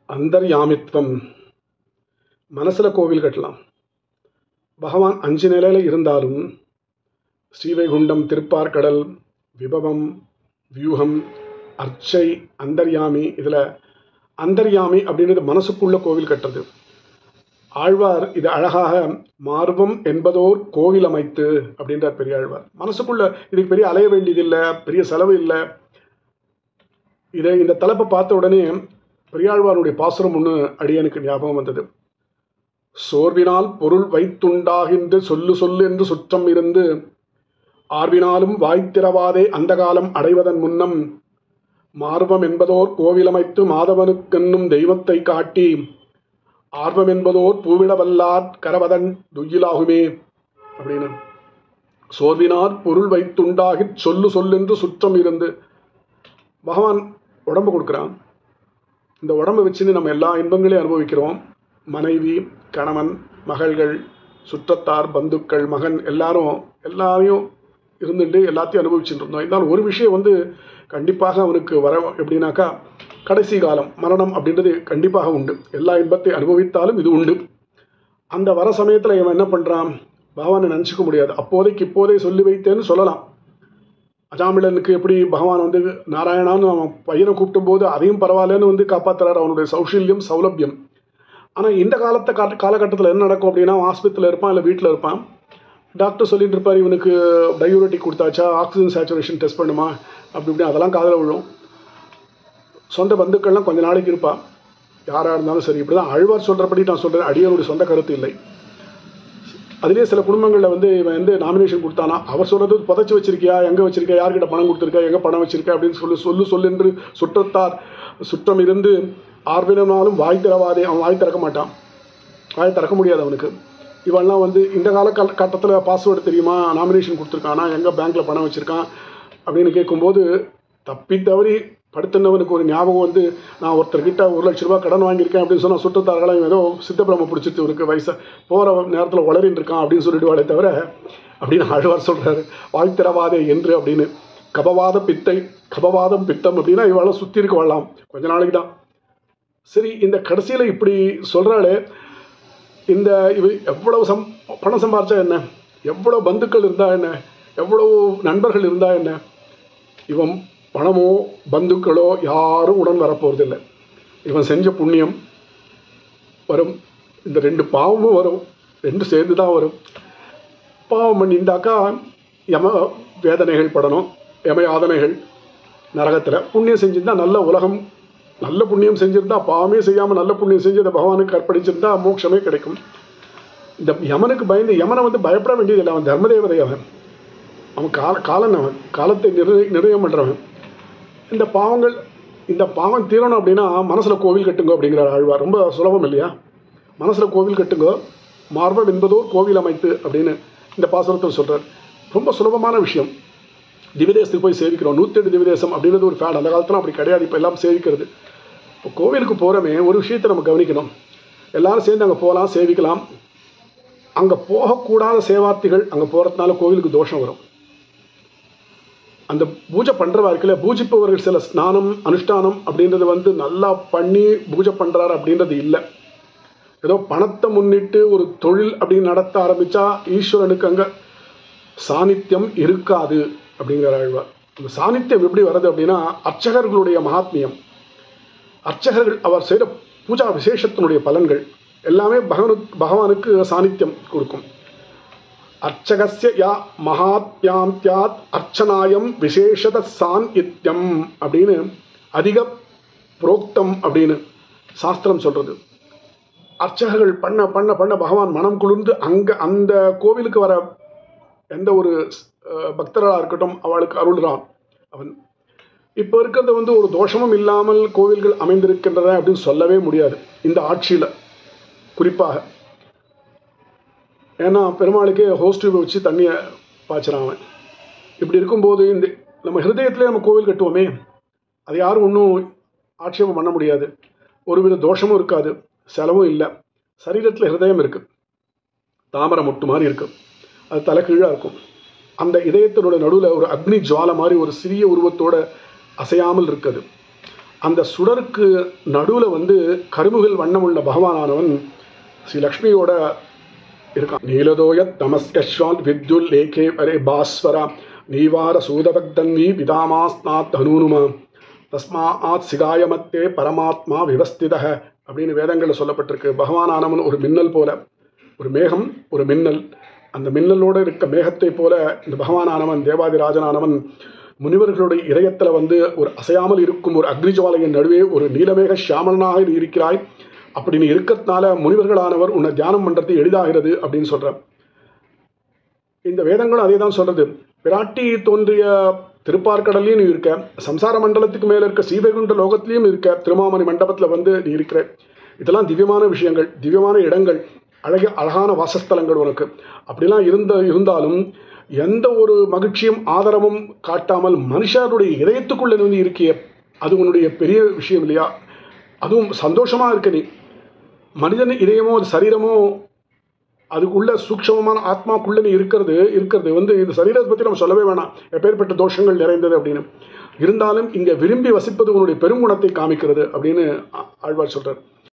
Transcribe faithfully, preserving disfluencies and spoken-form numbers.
அந்தர்யாமித்வம். மனசில் கோவில் கட்டலாம். பகவான் அஞ்சு நிலையில் இருந்தாலும் ஸ்ரீவைகுண்டம், திருப்பார்கடல், விபவம், வியூகம், அர்ச்சை, அந்தர்யாமி. இதில் அந்தர்யாமி அப்படின்றது மனசுக்குள்ள கோவில் கட்டுறது. ஆழ்வார் இது அழகாக மார்பம் என்பதோர் கோவில் அமைத்து அப்படின்றார் பெரியாழ்வார். மனசுக்குள்ள இதுக்கு பெரிய அலைய வேண்டியதில்லை, பெரிய செலவு இல்லை. இதை இந்த தலைப்பை பார்த்த உடனே பெரியாழ்வாருடைய பாசுரம் ஒன்று அடியனுக்கு ஞாபகம் வந்தது. சோர்வினால் பொருள் வைத்துண்டாகின்ற சொல்லு சொல்லு என்று சுற்றம் இருந்து ஆர்வினாலும் வாய்த்திரவாதே அந்த காலம் அடைவதன் முன்னம் மார்பம் என்பதோர் கோவிலமைத்து மாதவனுக்கென்னும் தெய்வத்தை காட்டி ஆர்வம் என்பதோர் பூவிடவல்லார் கரவதன் துயிலாகுமே அப்படின்னு. சோர்வினார் பொருள் வைத்துண்டாகி சொல்லு சொல்லென்று சுற்றம் இருந்து பகவான் உடம்பு கொடுக்குறான். இந்த உடம்பை வச்சுன்னு நம்ம எல்லா இன்பங்களையும் அனுபவிக்கிறோம். மனைவி, கணவன், மகள்கள், சுற்றத்தார், பந்துக்கள், மகன் எல்லாரும் எல்லாரையும் இருந்துட்டு எல்லாத்தையும் அனுபவிச்சுட்டு இருந்தோம். இருந்தாலும் ஒரு விஷயம் வந்து கண்டிப்பாக அவனுக்கு வர எப்படின்னாக்கா கடைசி காலம் மரணம் அப்படின்றது கண்டிப்பாக உண்டு. எல்லா இன்பத்தை அனுபவித்தாலும் இது உண்டு. அந்த வர சமயத்தில் இவன் என்ன பண்ணுறான், பகவானை நினச்சிக்க முடியாது. அப்போதைக்கு இப்போதே சொல்லி வைத்தேன்னு சொல்லலாம். அஜாமிளனுக்கு எப்படி பகவான் வந்து நாராயணான்னு அவன் பையனை கூப்பிட்டும் போது அதையும் பரவாயில்லன்னு வந்து காப்பாற்றுறாரு, அவனுடைய சௌஷல்யம், சௌலபியம். ஆனால் இந்த காலத்தை கால காலகட்டத்தில் என்ன நடக்கும் அப்படின்னா, ஆஸ்பத்திரியில் இருப்பான், இல்லை வீட்டில் இருப்பான். டாக்டர் சொல்லிட்டு இருப்பார், இவனுக்கு டயூரட்டிக் கொடுத்தாச்சா, ஆக்சிஜன் சேச்சுரேஷன் டெஸ்ட் பண்ணுமா, அப்படி இப்படி அதெல்லாம் காதில் விழும். சொந்த பந்துக்கள்லாம் கொஞ்சம் நாளைக்கு இருப்பான், யாராக இருந்தாலும் சரி. இப்படி தான் ஆழ்வார் சொல்கிறபடி நான் சொல்கிறேன், அடியனுடைய சொந்த கருத்து இல்லை. அதுலேயே சில குடும்பங்களில் வந்து இவன் வந்து நாமினேஷன் கொடுத்தானா, அவர் சொல்கிறது புதைச்சி வச்சிருக்கியா, எங்கே வச்சிருக்கா, யார்கிட்ட பணம் கொடுத்துருக்கா, எங்கே பணம் வச்சிருக்கா அப்படின்னு சொல்லி சொல்லு சொல்லு என்று சுற்றத்தார் சுற்றம் இருந்து ஆர்வினாலும் வாய் திறவாதே. அவன் வாய் திறக்க மாட்டான், வாய் திறக்க முடியாது அவனுக்கு. இவெல்லாம் வந்து இந்த கால கட்டத்தில் பாஸ்வேர்டு தெரியுமா, நாமினேஷன் கொடுத்துருக்கானா, எங்கே பேங்க்கில் பணம் வச்சுருக்கான் அப்படின்னு கேட்கும்போது தப்பி தவறி படுத்துனவனுக்கு ஒரு ஞாபகம் வந்து, நான் ஒருத்தர்கிட்ட ஒரு லட்ச ரூபா கடன் வாங்கியிருக்கேன் அப்படின்னு சொன்னால் சுற்றத்தார்களாம் ஏதோ சித்தப்பிரம பிடிச்சிட்டு இவருக்கு வயசை போகிற நேரத்தில் வளரின்னு இருக்கான் அப்படின்னு சொல்லிடுவாளே தவிர அப்படின்னு ஆழ்வார் சொல்கிறாரு, வாய் திறவாதே என்று அப்படின்னு. கபவாத பித்தை, கபவாதம் பித்தம் அப்படின்னா இவாள சுற்றி இருக்க வாழலாம் கொஞ்ச நாளைக்கு தான். சரி, இந்த கடைசியில் இப்படி சொல்கிறாளே, இந்த இவ எவ்வளவு சம் பணம் சம்பாரிச்சா என்ன, எவ்வளோ பந்துக்கள் இருந்தால் என்ன, எவ்வளோ நண்பர்கள் இருந்தால் என்ன, இவன் பணமோ பந்துக்களோ யாரும் உடன் வரப்போகிறதில்லை. இவன் செஞ்ச புண்ணியம் வரும், இந்த ரெண்டு பாவமும் வரும், ரெண்டு சேர்ந்து தான் வரும். பாவம் பண்ணியிருந்தாக்கா யம வேதனைகள் படணும், யம யாதனைகள் நரகத்தில். புண்ணியம் செஞ்சிருந்தா நல்ல உலகம், நல்ல புண்ணியம் செஞ்சுருந்தா, பாவமே செய்யாமல் நல்ல புண்ணியம் செஞ்சு அதை பகவானுக்கு அர்ப்பணிச்சிருந்தா மோட்சமே கிடைக்கும். இந்த யமனுக்கு பயந்து, யமனை வந்து பயப்பட வேண்டியதில்லை, அவன் தர்மதேவதை, அவன் அவன் கால காலன் அவன் காலத்தை நிர்ணய நிர்ணயம் பண்ணுறவன். இந்த பாவங்கள், இந்த பாவம் தீரணும் அப்படின்னா மனசில் கோவில் கட்டுங்க அப்படிங்கிறார் ஆழ்வார். ரொம்ப சுலபம் இல்லையா, மனசில் கோவில் கட்டுங்க, மார்பம் என்பதோ கோவில் அமைத்து அப்படின்னு இந்த பாசுரத்தில் சொல்கிறார். ரொம்ப சுலபமான விஷயம். திவ்யதேசத்துக்கு போய் சேவிக்கிறோம், நூற்றி எட்டு திவ்யதேசம் அப்படின்றது ஒரு ஃபேட். அந்த காலத்தில் அப்படி கிடையாது, இப்போ எல்லாம் சேவிக்கிறது. இப்போ கோவிலுக்கு போகிறோமே ஒரு விஷயத்தை நம்ம கவனிக்கணும். எல்லோரும் சேர்ந்து அங்கே போகலாம், சேவிக்கலாம். அங்கே போகக்கூடாத சேவார்த்திகள் அங்கே போகிறதுனால கோவிலுக்கு தோஷம் வரும். அந்த பூஜை பண்ணுறவா இருக்குல்ல, பூஜிப்பவர்கள் சில ஸ்நானம் அனுஷ்டானம் அப்படின்றது வந்து நல்லா பண்ணி பூஜை பண்ணுறாரு அப்படின்றது இல்லை. ஏதோ பணத்தை முன்னிட்டு ஒரு தொழில் அப்படின்னு நடத்த ஆரம்பித்தா ஈஸ்வரனுக்கு அங்கே சாநித்தியம் இருக்காது அப்படிங்கிற ஆழ்வார். அந்த சாநித்தியம் எப்படி வர்றது அப்படின்னா, அர்ச்சகர்களுடைய மகாத்மியம், அர்ச்சகர்கள் அவர் செய்கிற பூஜா விசேஷத்தினுடைய பலன்கள் எல்லாமே பகவானுக்கு பகவானுக்கு சாநித்தியம் கொடுக்கும். அர்ச்சகஸ்ய யா மகாத்யாந்த்யாத் அர்ச்சனாயம் விசேஷத சாநித்யம் அப்படின்னு அதிக புரோக்தம் அப்படின்னு சாஸ்திரம் சொல்கிறது. அர்ச்சகர்கள் பண்ண பண்ண பண்ண பகவான் மனம் குளிர்ந்து அங்கே அந்த கோவிலுக்கு வர எந்த ஒரு பக்தர்களாக இருக்கட்டும் அவளுக்கு அருள்றான் அவன். இப்போ இருக்கிறது வந்து ஒரு தோஷமும் இல்லாமல் கோவில்கள் அமைந்திருக்கின்றன அப்படின்னு சொல்லவே முடியாது இந்த ஆட்சியில் குறிப்பாக. ஏன்னா பெருமாளுக்கே ஹோஸ்ட் வச்சு தண்ணியை பாய்ச்சிறான். இப்படி இருக்கும்போது இந்த நம்ம ஹிருதயத்திலே நம்ம கோவில் கட்டுவோமே, அது யாரும் ஒன்றும் ஆட்சேபம் பண்ண முடியாது. ஒருவித தோஷமும் இருக்காது, செலவும் இல்லை. சரீரத்தில் ஹிருதயம் இருக்குது, தாமரை மொட்டு மாதிரி இருக்குது, அது தலை கீழாக இருக்கும். அந்த இதயத்தினோட நடுவில் ஒரு அக்னி ஜுவாலை மாதிரி ஒரு சிறிய உருவத்தோடு அசையாமல் இருக்குது. அந்த சுடருக்கு நடுவில் வந்து கருமுகில் வண்ணம் உள்ள பகவானானவன் ஸ்ரீ லக்ஷ்மியோட இருக்கான். நீலதோய தமஸ்கஸ்வால் வித்யுல் லேகே வரே பாஸ்வரா நீவார சூதபக்தன்வி விதாமாஸ்நாத் தனூனுமா தஸ்மா ஆத் சிகாயமத்தே பரமாத்மா விவஸ்தித அப்படின்னு வேதங்களில் சொல்லப்பட்டிருக்கு. பகவானானவன் ஒரு மின்னல் போல, ஒரு மேகம் ஒரு மின்னல், அந்த மின்னலோடு இருக்க மேகத்தை போல இந்த பகவானானவன் தேவாதிராஜனானவன் முனிவர்களுடைய இதயத்தில் வந்து ஒரு அசையாமல் இருக்கும் ஒரு அக்னிஜுவாலையின் நடுவே ஒரு நீலமேக சியாமலனாக நீ இருக்கிறாய். அப்படி நீ இருக்கிறதுனால முனிவர்களானவர் உன்னை தியானம் பண்ணுறது எளிதாகிறது அப்படின்னு சொல்கிறார். இந்த வேதங்களும் அதே தான் சொல்கிறது. பிராட்டி தோன்றிய திருப்பார்கடல்லையும் நீ இருக்க, சம்சார மண்டலத்துக்கு மேலே இருக்க ஸ்ரீவைகுண்ட லோகத்திலையும் இருக்க, திருமாமணி மண்டபத்தில் வந்து நீ இருக்கிற. இதெல்லாம் திவ்யமான விஷயங்கள், திவ்யமான இடங்கள், அழக அழகான வாசஸ்தலங்கள் உனக்கு. அப்படிலாம் இருந்த இருந்தாலும் எந்த ஒரு மகிழ்ச்சியும் ஆதரவும் காட்டாமல் மனுஷருடைய இதயத்துக்குள்ளே வந்து இருக்கிய, அது உன்னுடைய பெரிய விஷயம் இல்லையா? அதுவும் சந்தோஷமாக இருக்க நீ. மனிதன் இதயமோ அது சரீரமோ அதுக்குள்ள சூக்ஷமமான ஆத்மாக்குள்ளே நீ இருக்கிறது இருக்கிறது வந்து இந்த சரீரத்தை பற்றி நம்ம சொல்லவே வேணாம், எப்பேற்பட்ட தோஷங்கள் நிறைந்தது அப்படின்னு. இருந்தாலும் இங்கே விரும்பி வசிப்பது உன்னுடைய பெருங்குணத்தை காமிக்கிறது அப்படின்னு ஆழ்வார் சொல்கிறார்.